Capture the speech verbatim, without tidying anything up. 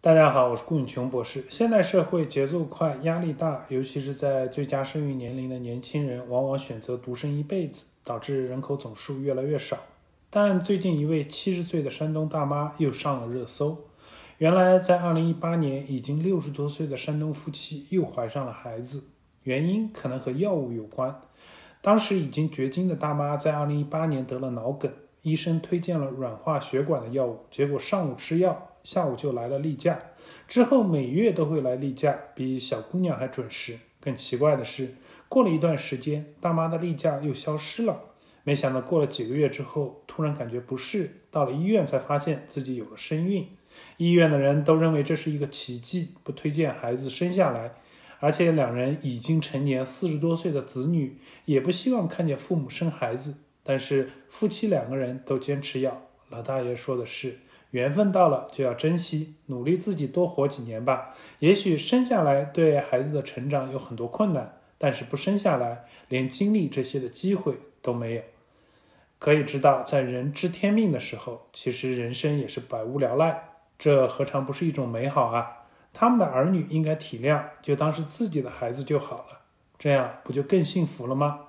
大家好，我是顾永琼博士。现代社会节奏快，压力大，尤其是在最佳生育年龄的年轻人，往往选择独生一辈子，导致人口总数越来越少。但最近一位七十岁的山东大妈又上了热搜。原来在二零一八年，已经六十多岁的山东夫妻又怀上了孩子，原因可能和药物有关。当时已经绝经的大妈在二零一八年得了脑梗，医生推荐了软化血管的药物，结果上午吃药，下午就来了例假，之后每月都会来例假，比小姑娘还准时。更奇怪的是，过了一段时间，大妈的例假又消失了。没想到过了几个月之后，突然感觉不适，到了医院才发现自己有了身孕。医院的人都认为这是一个奇迹，不推荐孩子生下来。而且两人已经成年，四十多岁的子女也不希望看见父母生孩子，但是夫妻两个人都坚持要。老大爷说的是，缘分到了就要珍惜，努力自己多活几年吧。也许生下来对孩子的成长有很多困难，但是不生下来，连经历这些的机会都没有。可以知道，在人知天命的时候，其实人生也是百无聊赖，这何尝不是一种美好啊？他们的儿女应该体谅，就当是自己的孩子就好了，这样不就更幸福了吗？